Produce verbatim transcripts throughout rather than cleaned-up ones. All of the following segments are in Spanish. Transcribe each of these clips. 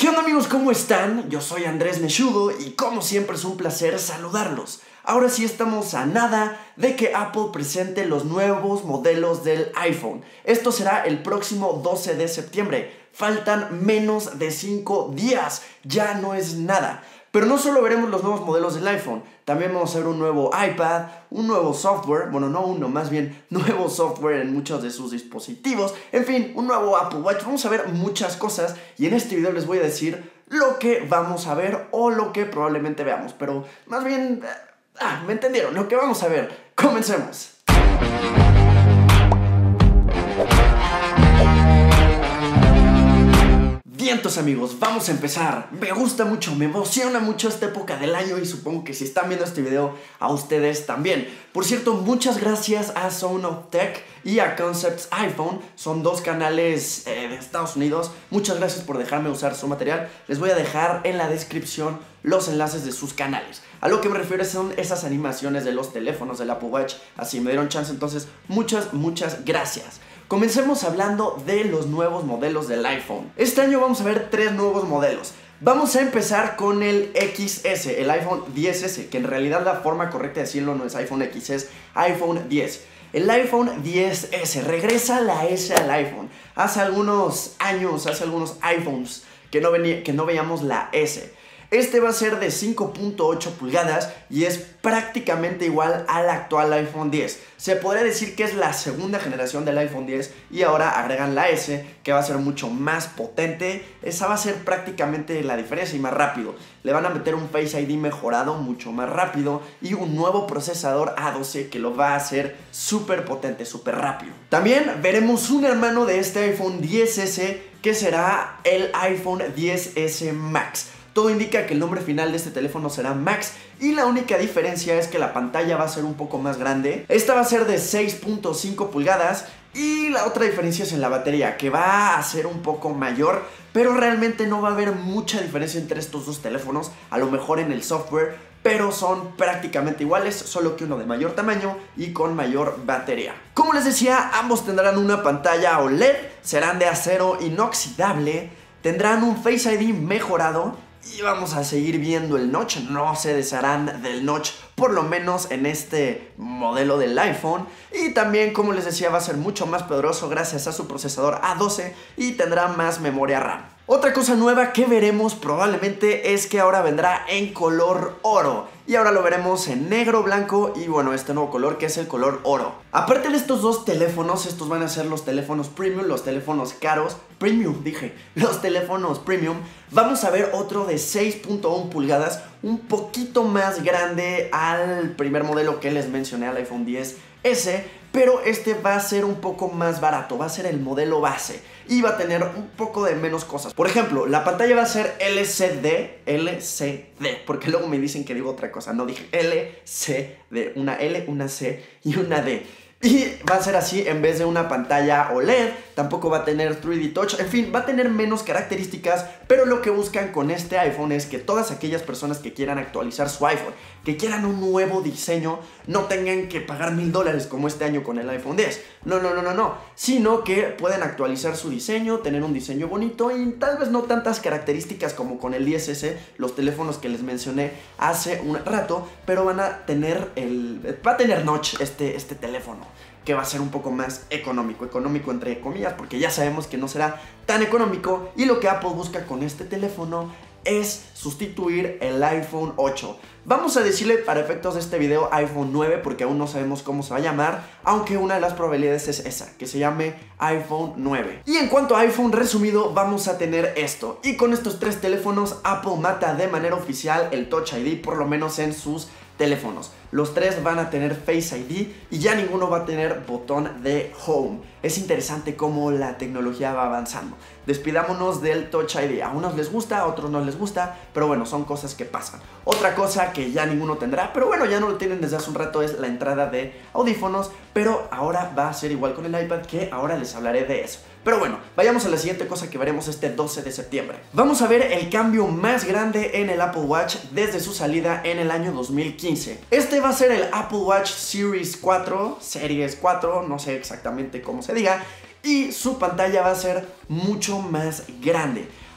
¿Qué onda amigos? ¿Cómo están? Yo soy Andrés Meshudo y como siempre es un placer saludarlos. Ahora sí estamos a nada de que Apple presente los nuevos modelos del iPhone. Esto será el próximo doce de septiembre. Faltan menos de cinco días. Ya no es nada. Pero no solo veremos los nuevos modelos del iPhone, también vamos a ver un nuevo iPad, un nuevo software, bueno no uno, más bien nuevo software en muchos de sus dispositivos, en fin, un nuevo Apple Watch. Vamos a ver muchas cosas y en este video les voy a decir lo que vamos a ver o lo que probablemente veamos, pero más bien, ah, me entendieron, lo que vamos a ver. Comencemos. Vientos amigos, vamos a empezar. Me gusta mucho, me emociona mucho esta época del año y supongo que si están viendo este video a ustedes también. Por cierto, muchas gracias a Zone of Tech y a Concepts iPhone. Son dos canales eh, de Estados Unidos. Muchas gracias por dejarme usar su material. Les voy a dejar en la descripción los enlaces de sus canales. A lo que me refiero son esas animaciones de los teléfonos del Apple Watch. Así me dieron chance, entonces muchas, muchas gracias. Comencemos hablando de los nuevos modelos del iPhone. Este año vamos a ver tres nuevos modelos. Vamos a empezar con el equis ese, el iPhone diez ese, que en realidad la forma correcta de decirlo no es iPhone X, es iPhone diez. El iPhone diez ese, regresa la S al iPhone. Hace algunos años, hace algunos iPhones que no, venía, que no veíamos la S. Este va a ser de cinco punto ocho pulgadas y es prácticamente igual al actual iPhone diez. Se podría decir que es la segunda generación del iPhone diez y ahora agregan la S, que va a ser mucho más potente. Esa va a ser prácticamente la diferencia y más rápido. Le van a meter un Face I D mejorado, mucho más rápido, y un nuevo procesador A doce que lo va a hacer súper potente, súper rápido. También veremos un hermano de este iPhone diez ese que será el iPhone diez ese Max. Todo indica que el nombre final de este teléfono será Max y la única diferencia es que la pantalla va a ser un poco más grande. Esta va a ser de seis punto cinco pulgadas y la otra diferencia es en la batería, que va a ser un poco mayor, pero realmente no va a haber mucha diferencia entre estos dos teléfonos, a lo mejor en el software, pero son prácticamente iguales, solo que uno de mayor tamaño y con mayor batería. Como les decía, ambos tendrán una pantalla O L E D, serán de acero inoxidable, tendrán un Face I D mejorado. Y vamos a seguir viendo el notch, no se desharán del notch, por lo menos en este modelo del iPhone. Y también, como les decía, va a ser mucho más poderoso gracias a su procesador A doce y tendrá más memoria RAM. Otra cosa nueva que veremos probablemente es que ahora vendrá en color oro. Y ahora lo veremos en negro, blanco y bueno, este nuevo color que es el color oro. Aparte de estos dos teléfonos, estos van a ser los teléfonos premium, los teléfonos caros. Premium, dije, los teléfonos premium. Vamos a ver otro de seis punto uno pulgadas, un poquito más grande al primer modelo que les mencioné, al iPhone diez ese, pero este va a ser un poco más barato, va a ser el modelo base y va a tener un poco de menos cosas. Por ejemplo, la pantalla va a ser L C D, L C D, porque luego me dicen que digo otra cosa, no dije L C D, una L, una C y una D. Y va a ser así en vez de una pantalla O L E D, tampoco va a tener tres D Touch, en fin, va a tener menos características, pero lo que buscan con este iPhone es que todas aquellas personas que quieran actualizar su iPhone, que quieran un nuevo diseño, no tengan que pagar mil dólares como este año con el iPhone diez. No, no, no, no, no, sino que pueden actualizar su diseño, tener un diseño bonito y tal vez no tantas características como con el diez ese, los teléfonos que les mencioné hace un rato, pero van a tener el, va a tener notch este, este teléfono, que va a ser un poco más económico, económico entre comillas, porque ya sabemos que no será tan económico y lo que Apple busca con este teléfono es sustituir el iPhone ocho. Vamos a decirle para efectos de este video iPhone nueve porque aún no sabemos cómo se va a llamar, aunque una de las probabilidades es esa, que se llame iPhone nueve. Y en cuanto a iPhone resumido, vamos a tener esto. Y con estos tres teléfonos, Apple mata de manera oficial el Touch I D, por lo menos en sus teléfonos. Los tres van a tener Face I D y ya ninguno va a tener botón de Home. Es interesante cómo la tecnología va avanzando. Despidámonos del Touch I D. A unos les gusta, a otros no les gusta, pero bueno, son cosas que pasan. Otra cosa que ya ninguno tendrá, pero bueno, ya no lo tienen desde hace un rato, es la entrada de audífonos, pero ahora va a ser igual con el iPad, que ahora les hablaré de eso. Pero bueno, vayamos a la siguiente cosa que veremos este doce de septiembre. Vamos a ver el cambio más grande en el Apple Watch desde su salida en el año dos mil quince. Este va a ser el Apple Watch Series cuatro, Series cuatro, no sé exactamente cómo se diga, y su pantalla va a ser mucho más grande.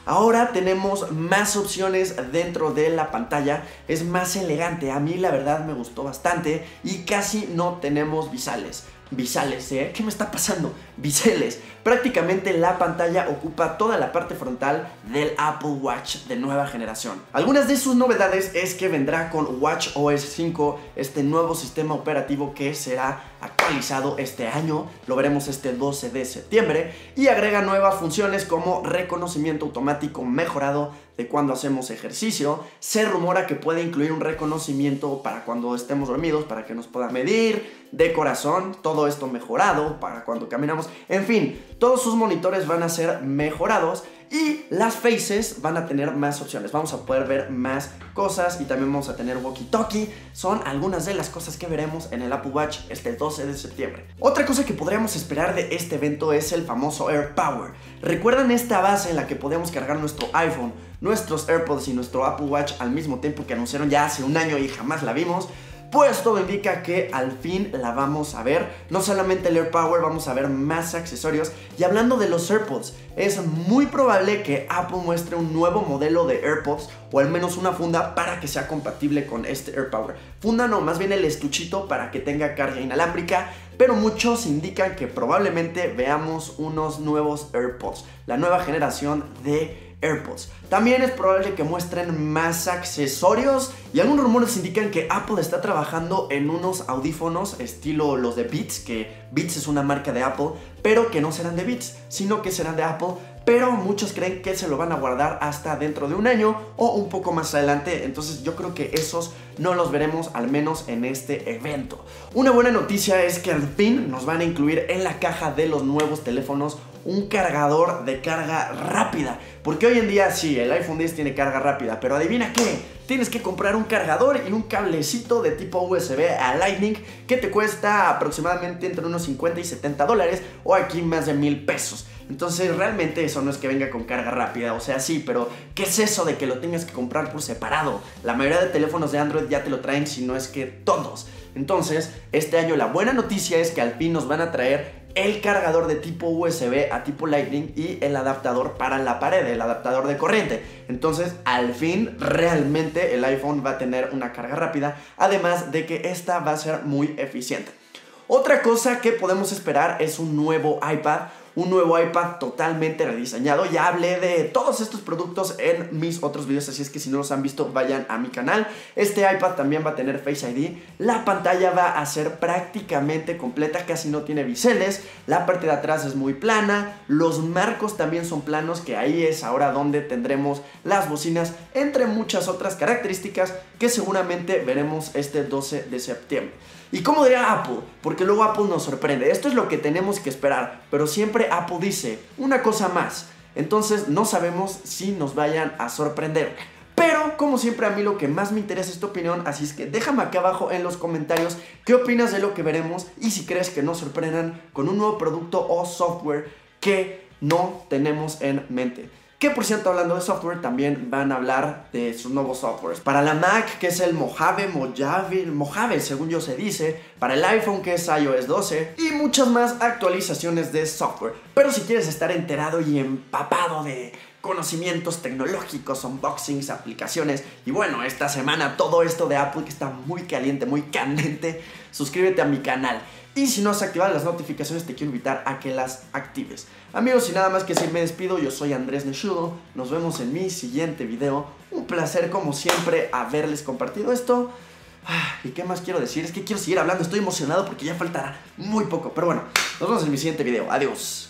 Ahora tenemos más opciones dentro de la pantalla, es más elegante, a mí la verdad me gustó bastante y casi no tenemos bisales. Bisales, ¿eh? ¿Qué me está pasando? Biseles. Prácticamente la pantalla ocupa toda la parte frontal del Apple Watch de nueva generación. Algunas de sus novedades es que vendrá con watchOS cinco, este nuevo sistema operativo que será actualizado este año, lo veremos este doce de septiembre, y agrega nuevas funciones como reconocimiento automático mejorado de cuando hacemos ejercicio. Se rumora que puede incluir un reconocimiento para cuando estemos dormidos, para que nos pueda medir, de corazón, todo esto mejorado para cuando caminamos. En fin, todos sus monitores van a ser mejorados y las faces van a tener más opciones. Vamos a poder ver más cosas y también vamos a tener walkie-talkie. Son algunas de las cosas que veremos en el Apple Watch este doce de septiembre. Otra cosa que podríamos esperar de este evento es el famoso AirPower. ¿Recuerdan esta base en la que podemos cargar nuestro iPhone, nuestros AirPods y nuestro Apple Watch al mismo tiempo, que anunciaron ya hace un año y jamás la vimos? Pues todo indica que al fin la vamos a ver. No solamente el AirPower, vamos a ver más accesorios. Y hablando de los AirPods, es muy probable que Apple muestre un nuevo modelo de AirPods, o al menos una funda para que sea compatible con este AirPower. Funda no, más bien el estuchito para que tenga carga inalámbrica, pero muchos indican que probablemente veamos unos nuevos AirPods, la nueva generación de AirPods. También es probable que muestren más accesorios y algunos rumores indican que Apple está trabajando en unos audífonos estilo los de Beats, que Beats es una marca de Apple, pero que no serán de Beats, sino que serán de Apple, pero muchos creen que se lo van a guardar hasta dentro de un año o un poco más adelante. Entonces yo creo que esos no los veremos, al menos en este evento. Una buena noticia es que al fin nos van a incluir en la caja de los nuevos teléfonos un cargador de carga rápida, porque hoy en día sí, el iPhone diez tiene carga rápida, pero adivina qué, tienes que comprar un cargador y un cablecito de tipo U S B a Lightning que te cuesta aproximadamente entre unos cincuenta y setenta dólares, o aquí más de mil pesos. Entonces realmente eso no es que venga con carga rápida, o sea sí, pero ¿qué es eso de que lo tengas que comprar por separado? La mayoría de teléfonos de Android ya te lo traen, si no es que todos. Entonces este año la buena noticia es que al fin nos van a traer el cargador de tipo U S B a tipo Lightning y el adaptador para la pared, el adaptador de corriente. Entonces al fin realmente el iPhone va a tener una carga rápida, además de que esta va a ser muy eficiente. Otra cosa que podemos esperar es un nuevo iPad. Un nuevo iPad totalmente rediseñado. Ya hablé de todos estos productos en mis otros videos, así es que si no los han visto vayan a mi canal. Este iPad también va a tener Face I D. La pantalla va a ser prácticamente completa, casi no tiene biseles. La parte de atrás es muy plana. Los marcos también son planos, que ahí es ahora donde tendremos las bocinas, entre muchas otras características que seguramente veremos este doce de septiembre. ¿Y cómo dirá Apple? Porque luego Apple nos sorprende. Esto es lo que tenemos que esperar, pero siempre Apple dice una cosa más. Entonces no sabemos si nos vayan a sorprender. Pero como siempre a mí lo que más me interesa es tu opinión, así es que déjame acá abajo en los comentarios qué opinas de lo que veremos y si crees que nos sorprendan con un nuevo producto o software que no tenemos en mente. Que por cierto, hablando de software, también van a hablar de sus nuevos softwares. Para la Mac, que es el Mojave, Mojave, Mojave según yo se dice. Para el iPhone, que es iOS doce. Y muchas más actualizaciones de software. Pero si quieres estar enterado y empapado de conocimientos tecnológicos, unboxings, aplicaciones y bueno, esta semana todo esto de Apple que está muy caliente, muy candente, suscríbete a mi canal. Y si no has activado las notificaciones, te quiero invitar a que las actives. Amigos, sin nada más que decir, me despido. Yo soy Andrés Neshudo. Nos vemos en mi siguiente video. Un placer, como siempre, haberles compartido esto. ¿Y qué más quiero decir? Es que quiero seguir hablando. Estoy emocionado porque ya faltará muy poco. Pero bueno, nos vemos en mi siguiente video. Adiós.